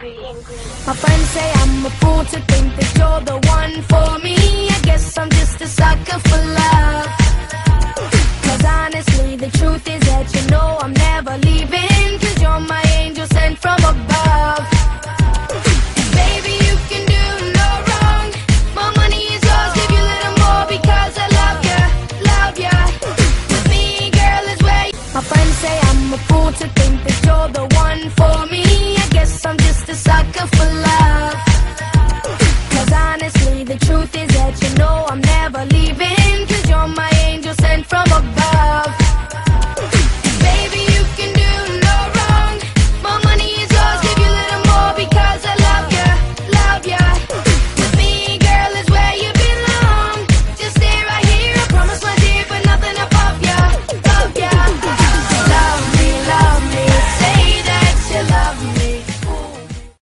My friends say I'm a fool to think that you're the one for me. I guess I'm just a sucker for love.